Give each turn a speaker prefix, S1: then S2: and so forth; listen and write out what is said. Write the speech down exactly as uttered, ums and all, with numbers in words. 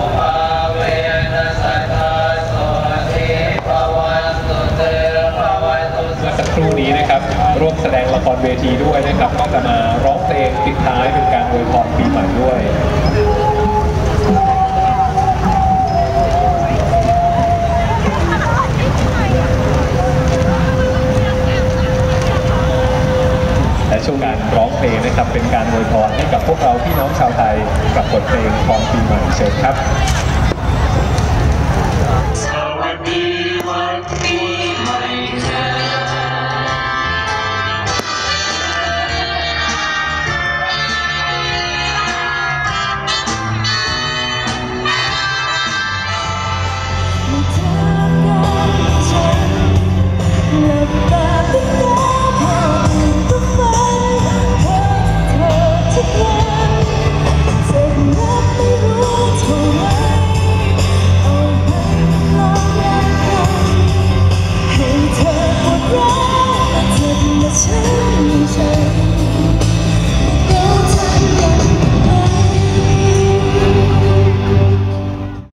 S1: สักครู่นี้นะครับร่วมแสดงละครเวทีด้วยนะครับก็จะมาร้องเพลงปิดท้ายเป็นการอวยพรปีใหม่ด้วย